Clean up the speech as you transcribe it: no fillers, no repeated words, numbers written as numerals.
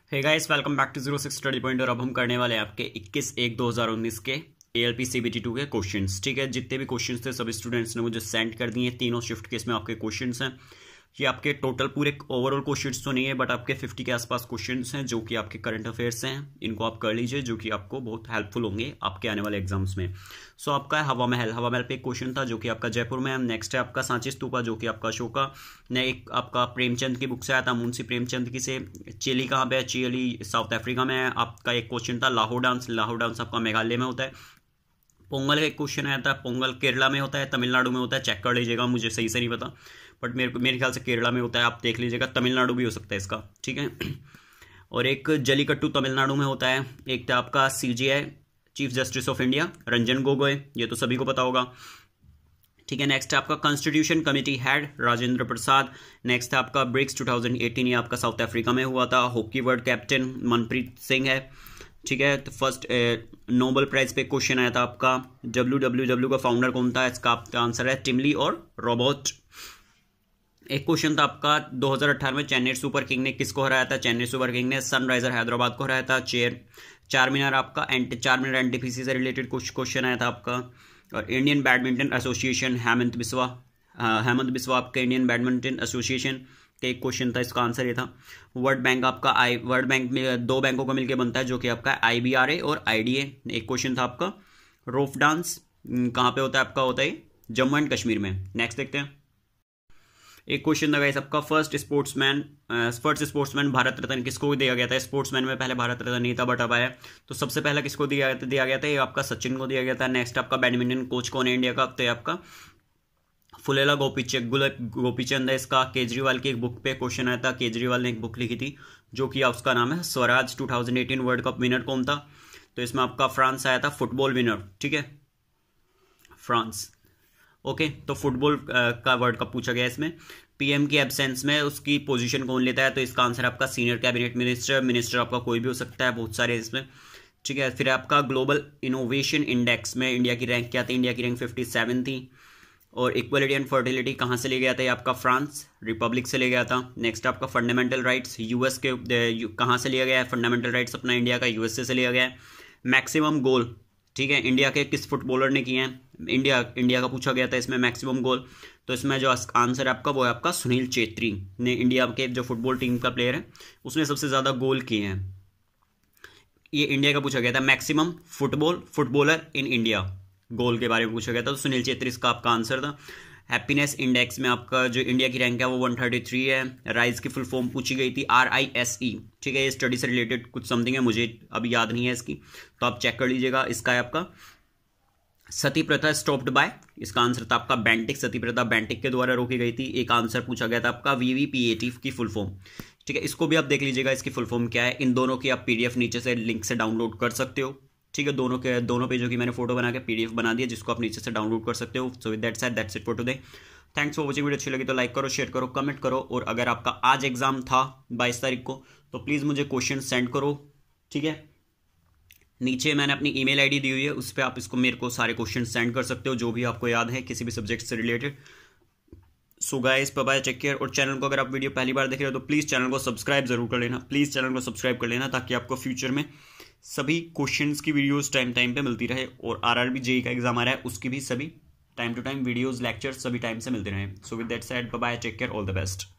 Hey guys, welcome back to 06 study point. और अब हम करने वाले हैं आपके 21/1/2019 के ALP CBT 2 के क्वेश्चंस। ठीक है, जितने भी क्वेश्चंस थे सभी स्टूडेंट्स ने मुझे सेंड कर दिए। तीनों शिफ्ट के इसमें आपके क्वेश्चंस हैं। ये आपके टोटल पूरे ओवरऑल क्वेश्चंस तो नहीं है, बट आपके 50 के आसपास क्वेश्चंस हैं जो कि आपके करंट अफेयर्स हैं। इनको आप कर लीजिए, जो कि आपको बहुत हेल्पफुल होंगे आपके आने वाले एग्जाम्स में। सो आपका है हवा महल पे एक क्वेश्चन था जो कि आपका जयपुर में है। नेक्स्ट है आपका सांची स्तूपा जो कि आपका अशोका ने एक आपका प्रेमचंद की बुक से आया था, मुंशी प्रेमचंद की से। चिली कहाँ पे है? चिली साउथ अफ्रीका में है। आपका एक क्वेश्चन था लाहौर डांस आपका मेघालय में होता है। पोंगल का एक क्वेश्चन आया था, पोंगल केरला में होता है, तमिलनाडु में होता है। चेक कर लीजिएगा, मुझे सही से नहीं पता, बट मेरे ख्याल से केरला में होता है। आप देख लीजिएगा, तमिलनाडु भी हो सकता है इसका। ठीक है, और एक जलीकट्टू तमिलनाडु में होता है। एक था आपका CJI chief justice of India Ranjan Gogoi, ये तो सभी को पता होगा। ठीक है, नेक्स्ट है आपका constitution committee head Rajendra Prasad. Next है आपका ब्रिक्स 2018, ये आपका साउथ अफ्रीका में हुआ था। Hockey world captain Manpreet Singh है। ठीक है, तो फर्स्ट नोबेल प्राइज पे क्वेश्चन आया था आपका WWW का फाउंडर कौन था? इसका आपका आंसर है टिमली और रॉबर्ट। एक क्वेश्चन था आपका 2018 में चेन्नई सुपर किंग ने किसको हराया था? चेन्नई सुपर किंग ने सनराइजर हैदराबाद को हराया था। चार मीनार आपका चार मीनार एनटीपीसी से रिलेटेड कुछ क्वेश्चन आया था आपका। और Indian badminton association Hemant Biswa आपका इंडियन बैडमिंटन एसोसिएशन का एक क्वेश्चन था, इसका आंसर ये था। वर्ल्ड बैंक आपका वर्ल्ड बैंक में दो बैंकों का मिलकर बनता है जो कि आपका IBRA और IDA। एक क्वेश्चन था आपका रोफ डांस कहाँ पे होता है? आपका होता है जम्मू एंड कश्मीर में। नेक्स्ट देखते हैं। एक क्वेश्चन था गाइस आपका फर्स्ट स्पोर्ट्समैन भारत रत्न किसको दिया गया था? स्पोर्ट्समैन में पहले भारत रत्न नहीं था, बट अब आया। तो सबसे पहला किसको दिया गया था? ये आपका सचिन को दिया गया था। नेक्स्ट आपका बैडमिंटन कोच कौन है इंडिया का? तो आपका फुलेला गोपीचंद है। इसका केजरीवाल की एक बुक पे क्वेश्चन आया था। केजरीवाल ने एक बुक लिखी थी जो कि उसका नाम है स्वराज। 2018 वर्ल्ड कप विनर कौन था? तो इसमें आपका फ्रांस आया था, फुटबॉल विनर। ठीक है, फ्रांस। ओके, तो फुटबॉल का वर्ल्ड कप पूछा गया। इसमें PM की एब्सेंस में उसकी पोजीशन कौन लेता है? तो इसका आंसर आपका सीनियर कैबिनेट मिनिस्टर आपका कोई भी हो सकता है, बहुत सारे इसमें। ठीक है, फिर आपका ग्लोबल इनोवेशन इंडेक्स में इंडिया की रैंक क्या थी? इंडिया की रैंक 57 थी। और इक्वलिटी एंड फर्टिलिटी कहाँ से ले गया था? ये आपका फ्रांस रिपब्लिक से ले गया था। नेक्स्ट आपका फंडामेंटल राइट्स US के कहाँ से लिया गया है? फंडामेंटल राइट्स अपना इंडिया का USA से लिया गया है। मैक्सिमम गोल, ठीक है, इंडिया के किस फुटबॉलर ने किए हैं? इंडिया का पूछा गया था इसमें मैक्सिमम गोल। तो इसमें जो आंसर है आपका वो है आपका सुनील चेत्री ने, इंडिया के जो फुटबॉल टीम का प्लेयर है उसने सबसे ज़्यादा गोल किए हैं। ये इंडिया का पूछा गया था maximum footballer in India, goal के बारे में पूछा गया था। तो सुनील चेत्री इसका आपका आंसर था। हैप्पीनेस इंडेक्स में आपका जो इंडिया की रैंक है वो 133 है। राइज की फुल फॉर्म पूछी गई थी RISE। ठीक है, ये स्टडी से रिलेटेड कुछ समथिंग है, मुझे अभी याद नहीं है इसकी, तो आप चेक कर लीजिएगा। इसका है आपका सती प्रथा स्टॉप्ड बाय, इसका आंसर था आपका बेंटिक। सती प्रथा बेंटिक के द्वारा रोकी गई थी। एक आंसर पूछा गया था आपका VVPAT की फुल फॉर्म। ठीक है, इसको भी आप देख लीजिएगा इसकी फुल फॉर्म क्या है। इन दोनों की आप PDF नीचे से लिंक से डाउनलोड कर सकते हो। ठीक है, दोनों पेजों की मैंने फोटो बना के PDF बना दिया जिसको आप नीचे से डाउनलोड कर सकते हो। So with that said that's it for today. Thanks for watching. Video अच्छी लगी तो लाइक करो, शेयर करो, कमेंट करो। और अगर आपका आज एग्जाम था 22 तारीख को तो प्लीज़ मुझे क्वेश्चन सेंड करो। ठीक है, नीचे मैंने अपनी ईमेल ID दी हुई है, उस पर आप इसको मेरे को सारे क्वेश्चन सेंड कर सकते हो जो भी आपको याद है किसी भी सब्जेक्ट से related. So guys, bye, take care. और चैनल को अगर आप वीडियो पहली बार देख रहे हो तो प्लीज़ चैनल को सब्सक्राइब जरूर कर लेना। प्लीज़ चैनल को सब्सक्राइब कर लेना ताकि आपको फ्यूचर में सभी क्वेश्चंस की वीडियोस टाइम पे मिलती रहे। और RRB JEE का एग्जाम आ रहा है, उसकी भी सभी time to time videos lectures सभी टाइम से मिलते रहे। So with that said, bye, take care, all the best.